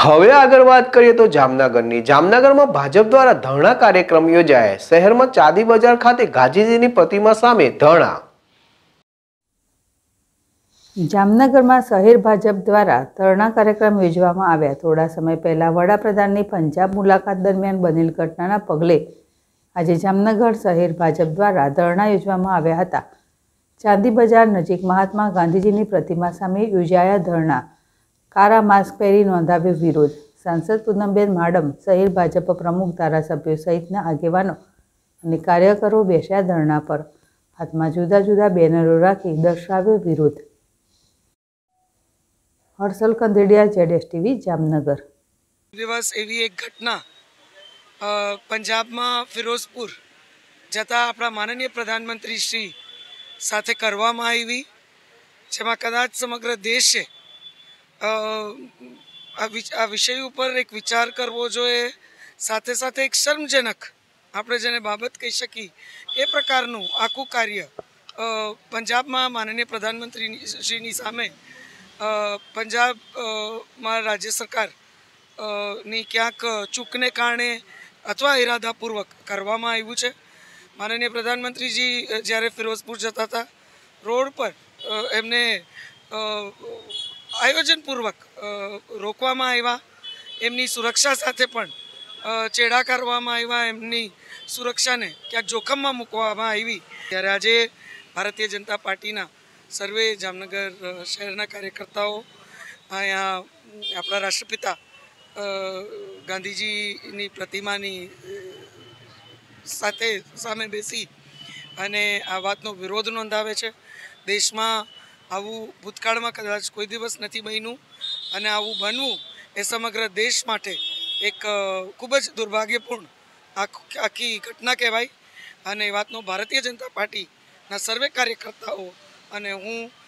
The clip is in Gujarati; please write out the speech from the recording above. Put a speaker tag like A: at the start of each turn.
A: હવે આગળ વાત કરીએ તો જામનગરમાં ભાજપ દ્વારા ધરણા કાર્યક્રમ યોજાયા। શહેરમાં ચાંદી બજાર ખાતે ગાંધીજીની પ્રતિમા સામે ધરણા।
B: જામનગરમાં શહેર ભાજપ દ્વારા ધરણા કાર્યક્રમ યોજવામાં આવ્યા। થોડા સમય પહેલા વડાપ્રધાનની પંજાબ મુલાકાત દરમિયાન બનેલ ઘટનાના પગલે આજે જામનગર શહેર ભાજપ દ્વારા ધરણા યોજવામાં આવ્યા હતા। ચાંદી બજાર નજીક મહાત્મા ગાંધીજીની પ્રતિમા સામે યોજાયા ધરણા। કાળા માસ્ક પહેરી નોંધાવ્યો વિરોધ। સાંસદ પૂનમબેન માડમ, શહેર ભાજપ પ્રમુખ, ધારાસભ્યો સહિતના આગેવાનો અને કાર્યકરો બેસ્યા ધરણા પર। હાથમાં જુદા જુદા બેનરો રાખી દર્શાવ્યો વિરોધ। હર્ષલ કંદેડિયા, ZSTV, જામનગર।
C: દિવસ એવી એક ઘટના પંજાબમાં ફિરોઝપુર જતા આપણા માનનીય પ્રધાનમંત્રી શ્રી સાથે કરવામાં આવી, જેમાં કદાચ સમગ્ર દેશે આ વિષય ઉપર એક વિચાર કરવો જોઈએ। સાથે સાથે એક શર્મજનક, આપણે જેને બાબત કહી શકીએ એ પ્રકારનું આખું કાર્ય પંજાબમાં માનનીય પ્રધાનમંત્રી શ્રીની સામે પંજાબમાં રાજ્ય સરકાર ની ક્યાંક ચૂકને કારણે અથવા ઇરાદાપૂર્વક કરવામાં આવ્યું છે। માનનીય પ્રધાનમંત્રીજી જ્યારે ફિરોઝપુર જતા હતા, રોડ પર એમને આયોજનપૂર્વક રોકવામાં આવ્યા। એમની સુરક્ષા સાથે પણ ચેડા કરવામાં આવ્યા, એમની સુરક્ષાને ક્યાંક જોખમમાં મૂકવામાં આવી। ત્યારે આજે ભારતીય જનતા પાર્ટીના સર્વે જામનગર શહેરના કાર્યકર્તાઓ અહીંયા આપણા રાષ્ટ્રપિતા ગાંધીજીની પ્રતિમાની સામે બેસી અને આ વાતનો વિરોધ નોંધાવે છે। દેશમાં આવું ભૂતકાળમાં કદાચ કોઈ દિવસ નથી બન્યું અને આવું બનવું એ સમગ્ર દેશ માટે એક ખૂબ જ દુર્ભાગ્યપૂર્ણ આખી ઘટના કહેવાય। અને એ વાતનો ભારતીય જનતા પાર્ટીના સર્વે કાર્યકર્તાઓ અને હું